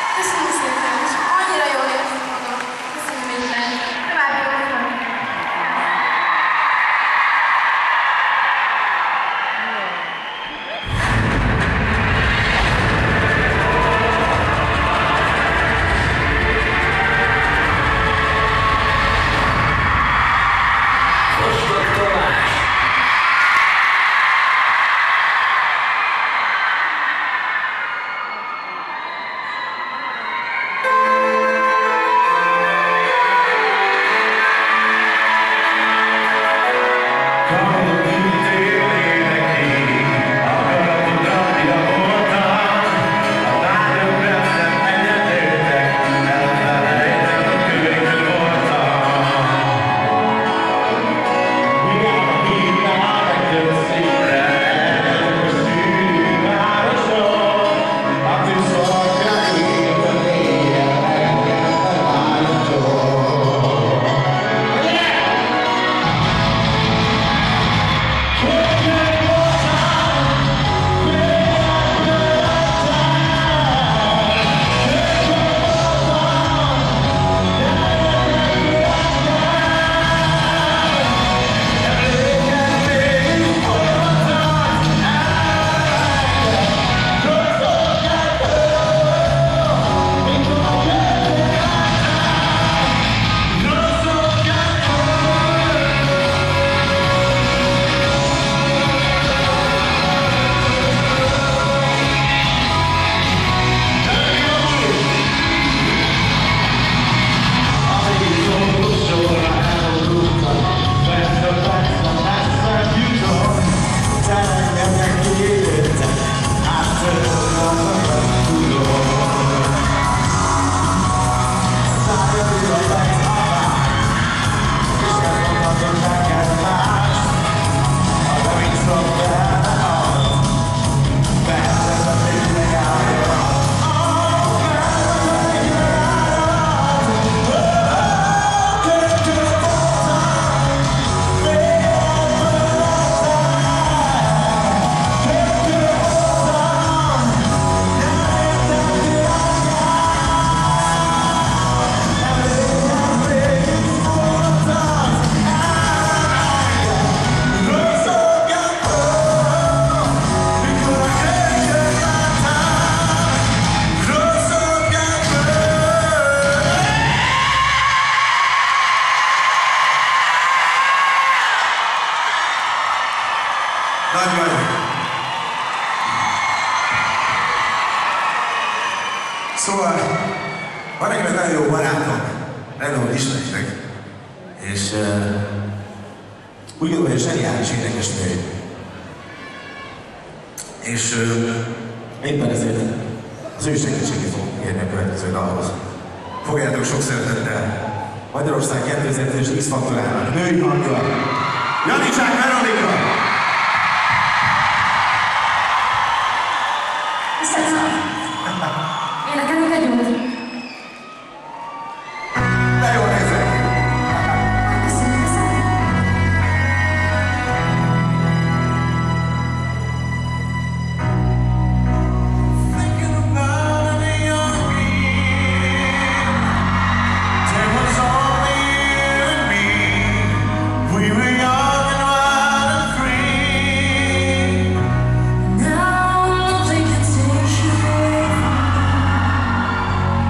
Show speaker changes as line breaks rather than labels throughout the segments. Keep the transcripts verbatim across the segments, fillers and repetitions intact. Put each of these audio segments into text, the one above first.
Köszönöm szépen, és annyira jól érzik magam. Köszönöm minden. További jókat.
Nagy vagy. Szóval van nekem egy nagyon jó barátom, remélem, hogy ismeritek. És uh, úgy gondolom, hogy zseniális énekesnő. És uh, éppen ezért az ő segítségét fogunk kérni a következő dalhoz. Fogjátok sok szeretettel Magyarország kétezer-tízes X-faktorának női hangja, Janicsák Veronika!
Énekelünk együtt?
De jól nézek!
Köszönöm, köszönöm.
Thinking about a young me, there was only you and me. We were young and wild and free. Now nothing can take you away from me.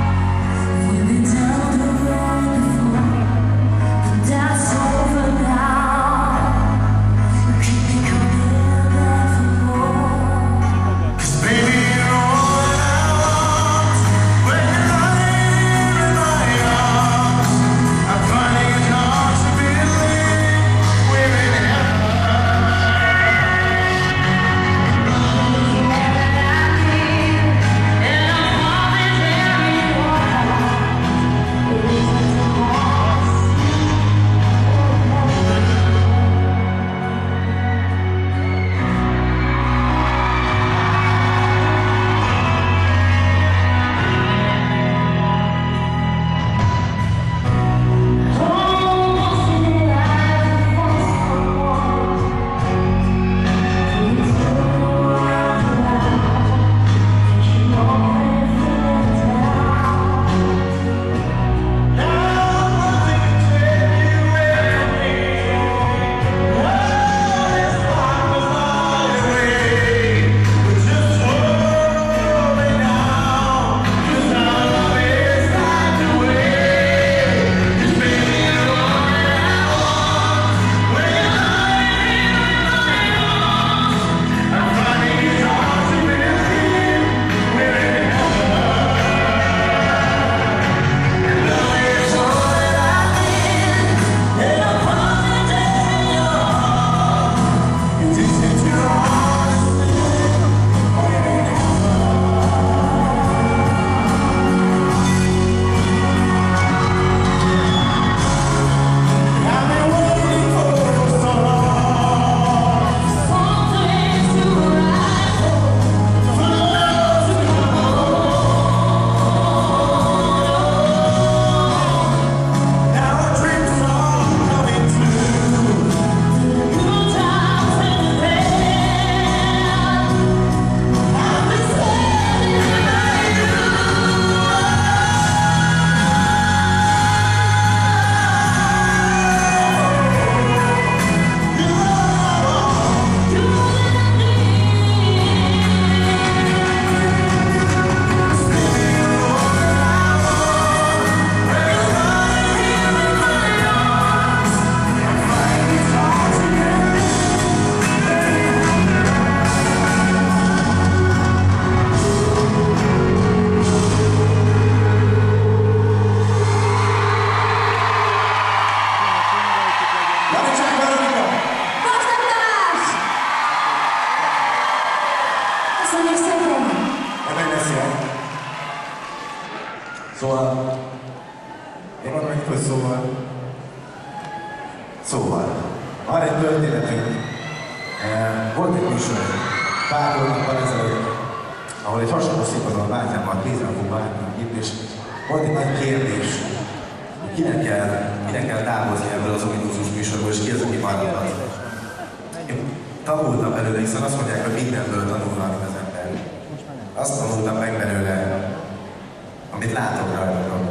Szóval, én mondom, hogy hogy szóval, szóval, van egy történetünk, eh, volt egy műsor pár hónappal ezelőtt, ahol egy hasonló színpadon Bátyámmal kézzel fog várni itt, és volt egy nagy kérdés, hogy kinek kell, kinek kell távozni ebből az ominózus műsorból, és ki az, aki maradhat. Én tanultam belőle, hiszen azt mondják, hogy mindenből tanulnak az ember. Azt tanultam meg belőle, amit látok rajta.